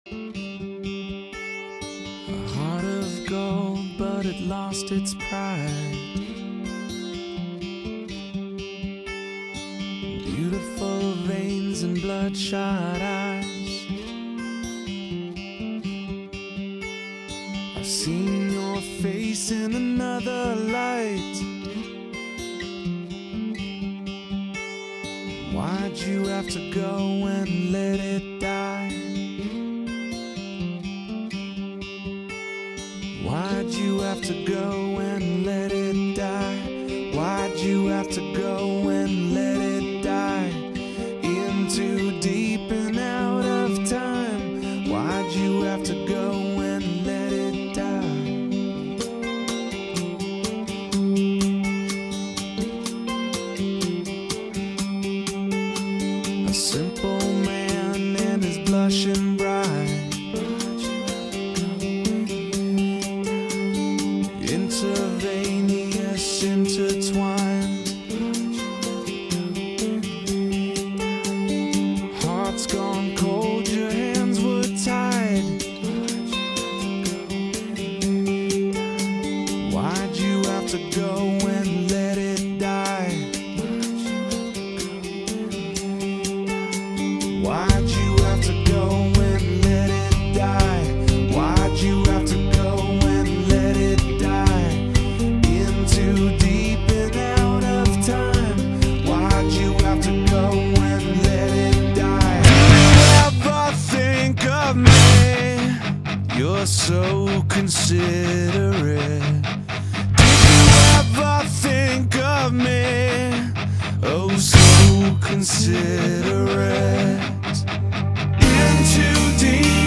A heart of gold, but it lost its pride. Beautiful veins and bloodshot eyes. I've seen your face in another light. Why'd you have to go and let it die? Why'd you have to go and let it die? Why'd you have to go and let it die? Into deep and out of time. Why'd you have to go and let it die? A simple man and his blushing bride. Intravenous, intertwined. Heart's gone cold, your hands were tied. Why'd you have to go and let it die? Why'd you have to go and let it die? Why'd you have to go and let it die? Into deep and out of time. Why'd you have to go and let it die? Do you ever think of me? You're so considerate. Did you ever think of me? Oh, so considerate. In too deep